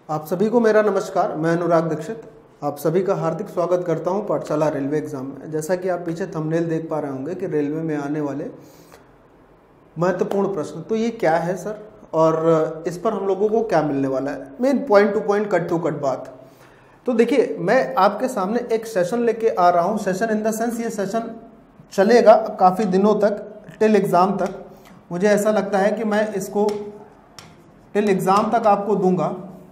आप सभी को मेरा नमस्कार। मैं अनुराग दीक्षित आप सभी का हार्दिक स्वागत करता हूं पाठशाला रेलवे एग्जाम में। जैसा कि आप पीछे थंबनेल देख पा रहे होंगे कि रेलवे में आने वाले महत्वपूर्ण प्रश्न, तो ये क्या है सर और इस पर हम लोगों को क्या मिलने वाला है, main point to point cut to cut बात। तो देखिए, मैं आपके सामने एक सेशन लेके आ रहा हूँ। सेशन इन द सेंस ये सेशन चलेगा काफ़ी दिनों तक, टिल एग्ज़ाम तक। मुझे ऐसा लगता है कि मैं इसको टिल एग्ज़ाम तक आपको दूंगा।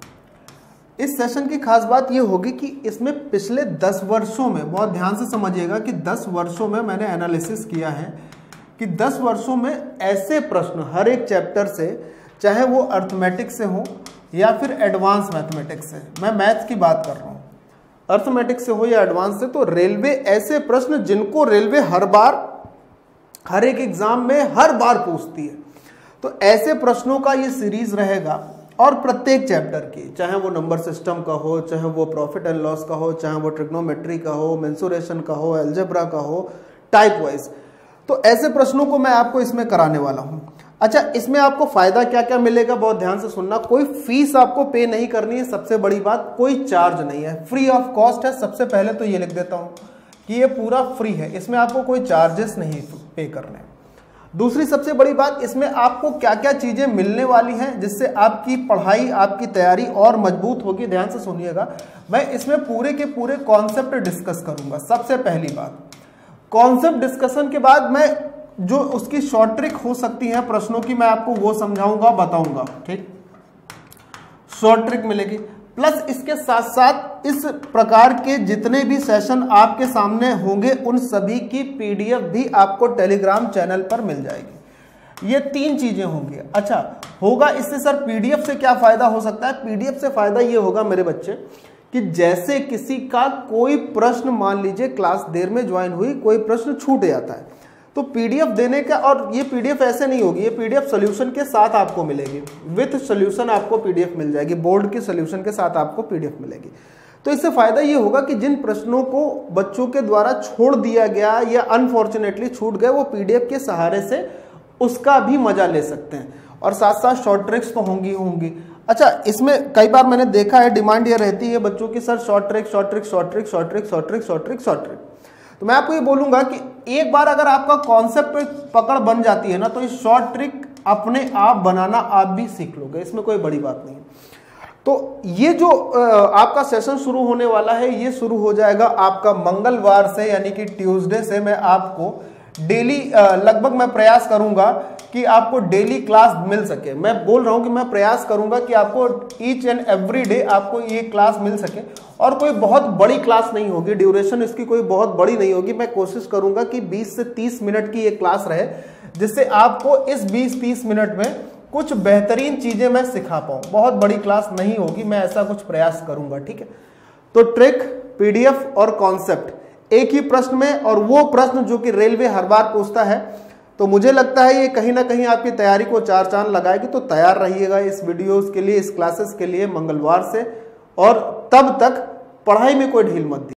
इस सेशन की खास बात ये होगी कि इसमें पिछले 10 वर्षों में, बहुत ध्यान से समझिएगा कि 10 वर्षों में मैंने एनालिसिस किया है कि 10 वर्षों में ऐसे प्रश्न हर एक चैप्टर से, चाहे वो अर्थमेटिक्स से हो या फिर एडवांस मैथमेटिक्स से, मैं मैथ्स की बात कर रहा हूँ, अर्थमेटिक्स से हो या एडवांस से, तो रेलवे ऐसे प्रश्न जिनको रेलवे हर बार हर एक एग्जाम में हर बार पूछती है, तो ऐसे प्रश्नों का ये सीरीज रहेगा। और प्रत्येक चैप्टर की, चाहे वो नंबर सिस्टम का हो, चाहे वो प्रॉफिट एंड लॉस का हो, चाहे वो ट्रिग्नोमेट्री का हो, मेंसुरेशन का हो, अलजेब्रा का हो, टाइप वाइज, तो ऐसे प्रश्नों को मैं आपको इसमें कराने वाला हूं। अच्छा, इसमें आपको फायदा क्या क्या मिलेगा, बहुत ध्यान से सुनना। कोई फीस आपको पे नहीं करनी है, सबसे बड़ी बात, कोई चार्ज नहीं है, फ्री ऑफ कॉस्ट है। सबसे पहले तो ये लिख देता हूं कि ये पूरा फ्री है, इसमें आपको कोई चार्जेस नहीं पे करने। दूसरी सबसे बड़ी बात, इसमें आपको क्या क्या चीजें मिलने वाली हैं जिससे आपकी पढ़ाई, आपकी तैयारी और मजबूत होगी। ध्यान से सुनिएगा, मैं इसमें पूरे के पूरे कॉन्सेप्ट डिस्कस करूंगा। सबसे पहली बात, कॉन्सेप्ट डिस्कशन के बाद मैं जो उसकी शॉर्ट ट्रिक हो सकती है प्रश्नों की, मैं आपको वो समझाऊंगा, बताऊंगा। ठीक, शॉर्ट ट्रिक मिलेगी। प्लस इसके साथ साथ इस प्रकार के जितने भी सेशन आपके सामने होंगे उन सभी की पीडीएफ भी आपको टेलीग्राम चैनल पर मिल जाएगी। ये 3 चीजें होंगी। अच्छा, होगा इससे सर पीडीएफ से क्या फायदा हो सकता है? पीडीएफ से फायदा ये होगा मेरे बच्चे कि जैसे किसी का कोई प्रश्न, मान लीजिए क्लास देर में ज्वाइन हुई, कोई प्रश्न छूट जाता है, तो पीडीएफ देने का, और ये पीडीएफ ऐसे नहीं होगी, ये पीडीएफ सॉल्यूशन के साथ आपको मिलेगी, विथ सॉल्यूशन आपको पीडीएफ मिल जाएगी, बोर्ड की सॉल्यूशन के साथ आपको पीडीएफ मिलेगी। तो इससे फायदा ये होगा कि जिन प्रश्नों को बच्चों के द्वारा छोड़ दिया गया या अनफॉर्चुनेटली छूट गए, वो पीडीएफ के सहारे से उसका भी मजा ले सकते हैं। और साथ साथ शॉर्ट ट्रिक्स तो होंगी। अच्छा, इसमें कई बार मैंने देखा है, डिमांड ये रहती है बच्चों की, sir short trick, short trick, short trick, short trick, short trick, short trick, short trick. तो मैं आपको ये बोलूंगा कि एक बार अगर आपका कॉन्सेप्ट पकड़ बन जाती है ना, तो इस शॉर्ट ट्रिक अपने आप बनाना आप भी सीख लोगे, इसमें कोई बड़ी बात नहीं है। तो ये जो आपका सेशन शुरू होने वाला है, ये शुरू हो जाएगा आपका मंगलवार से, यानी कि ट्यूसडे से। मैं आपको डेली लगभग मैं प्रयास करूंगा कि आपको डेली क्लास मिल सके। मैं बोल रहा हूं कि मैं प्रयास करूंगा कि आपको ईच एंड एवरी डे आपको ये क्लास मिल सके। और कोई बहुत बड़ी क्लास नहीं होगी, ड्यूरेशन इसकी कोई बहुत बड़ी नहीं होगी। मैं कोशिश करूंगा कि 20 से 30 मिनट की ये क्लास रहे, जिससे आपको इस 20-30 मिनट में कुछ बेहतरीन चीजें मैं सिखा पाऊं। बहुत बड़ी क्लास नहीं होगी, मैं ऐसा कुछ प्रयास करूंगा। ठीक है, तो ट्रिक, पीडीएफ और कॉन्सेप्ट एक ही प्रश्न में, और वो प्रश्न जो कि रेलवे हर बार पूछता है। तो मुझे लगता है ये कहीं ना कहीं आपकी तैयारी को 4 चांद लगाएगी। तो तैयार रहिएगा इस वीडियोस के लिए, इस क्लासेस के लिए मंगलवार से, और तब तक पढ़ाई में कोई ढील मत दीजिए।